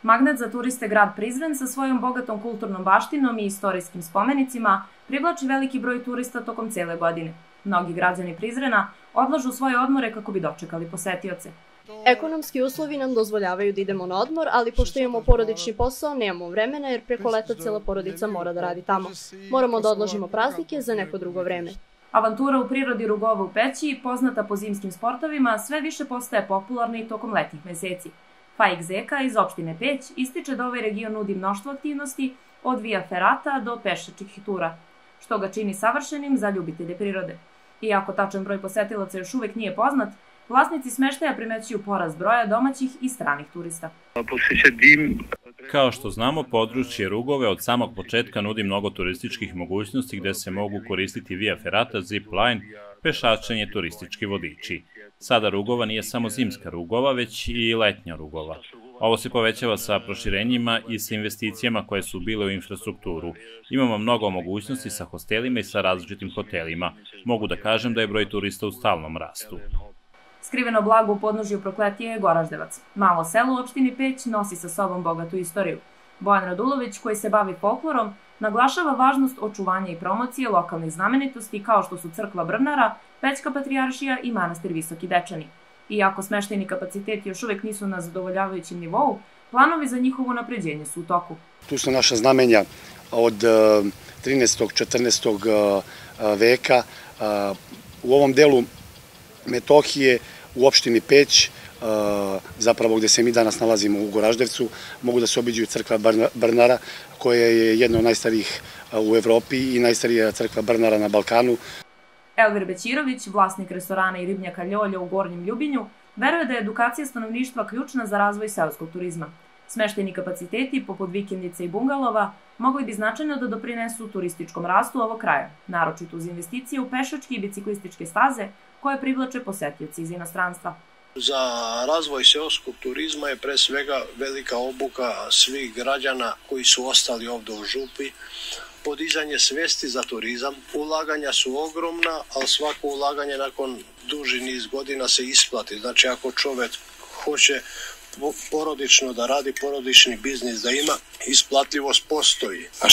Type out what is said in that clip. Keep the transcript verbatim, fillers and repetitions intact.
Magnet za turiste grad Prizren sa svojom bogatom kulturnom baštinom i istorijskim spomenicima privlači veliki broj turista tokom cele godine. Mnogi građani Prizrena odlažu svoje odmore kako bi dočekali posetioce. Ekonomski uslovi nam dozvoljavaju da idemo na odmor, ali pošto imamo porodični posao, nemamo vremena jer preko leta cela porodica mora da radi tamo. Moramo da odložimo praznike za neko drugo vreme. Avantura u prirodi Rugova u Peći, poznata po zimskim sportovima, sve više postaje popularna i tokom letnjih meseci. Faik Zeka iz opštine Peć ističe da ovaj region nudi mnoštvo aktivnosti od via ferata do pešačkih tura, što ga čini savršenim za ljubitelje prirode. Iako tačan broj posetilaca još uvek nije poznat, vlasnici smeštaja primećuju porast broja domaćih i stranih turista. Kao što znamo, područje Rugove od samog početka nudi mnogo turističkih mogućnosti gde se mogu koristiti via ferata, zip line, pešačenje, turistički vodiči. Sada Rugova nije samo zimska Rugova, već i letnja Rugova. Ovo se povećava sa proširenjima i sa investicijama koje su bile u infrastrukturu. Imamo mnogo mogućnosti sa hostelima i sa različitim hotelima. Mogu da kažem da je broj turista u stalnom rastu. Skriveno blago u podnožju Prokletije je Goraždevac. Malo selo u opštini Peć nosi sa sobom bogatu istoriju. Bojan Radulović, koji se bavi folklorom, naglašava važnost očuvanja i promocije lokalnih znamenitosti kao što su crkva Brnara, Pećka patrijaršija i manastir Visoki Dečani. Iako smeštajni kapaciteti još uvek nisu na zadovoljavajućem nivou, planovi za njihovo unapređenje su u toku. Tu su naša znamenja od trinaestog četrnaestog veka. U ovom delu Metohije, u opštini Peć, zapravo gde se mi danas nalazimo u Goraždevcu, mogu da se obiđu crkva Brnara, koja je jedna od najstarijih u Evropi i najstarija crkva Brnara na Balkanu. Elvir Bećirović, vlasnik restorana i ribnjaka Ljolja u Gornjem Ljubinju, veruje da je edukacija stanovništva ključna za razvoj seoskog turizma. Smeštajni kapaciteti, poput vikendica i bungalova, mogli bi značajno da doprinesu turističkom rastu ovog kraja, naročito uz investicije u pešačke i biciklističke staze koje privlače posetioci iz inostranstva. Za razvoj seoskog turizma je pre svega velika obuka svih građana koji su ostali ovde u župi, podizanje svesti za turizam. Ulaganja su ogromna, ali svako ulaganje nakon duži niz godina se isplati. Znači ako čovek hoće porodično da radi, porodični biznis da ima, isplatljivost postoji.